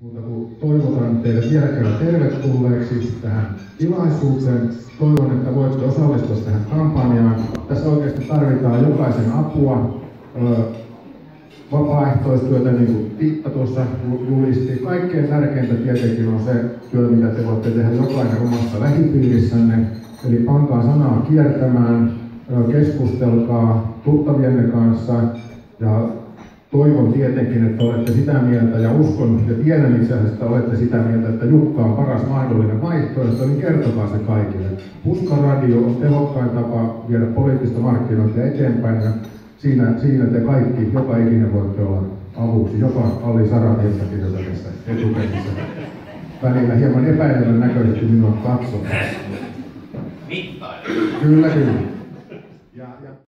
Mutta kun toivotan teille vielä kerran tervetulleeksi tähän tilaisuuteen. Toivon, että voitte osallistua tähän kampanjaan. Tässä oikeasti tarvitaan jokaisen apua, vapaaehtoistyötä, niin kuin Titta tuossa julisti. Kaikkein tärkeintä tietenkin on se työ, mitä te voitte tehdä jokainen omassa lähipiirissänne. Eli pankaa sanaa kiertämään, keskustelkaa tuttavienne kanssa ja toivon tietenkin, että olette sitä mieltä ja uskon ja tiedän itse asiassa, että olette sitä mieltä, että Jukka on paras mahdollinen vaihtoehto, niin kertokaa se kaikille. Puskaradio on tehokkain tapa viedä poliittista markkinointia eteenpäin ja siinä te kaikki, joka ikinen voitte olla avuksi, jopa Ali Sarahieltakin, jota tässä etukäsissä välillä hieman epäilevän näköisesti minua katsoo. Mittainen. Kyllä.